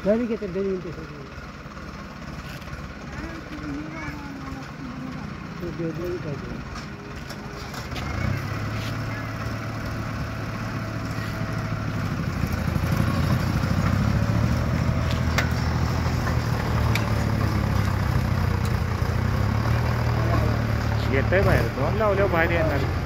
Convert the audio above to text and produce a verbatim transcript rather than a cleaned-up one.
घरी घेतात घरी येऊन ते सगळं पाहिजे. येतंय बाहेर दोन लावल्यावर बाहेर येणार.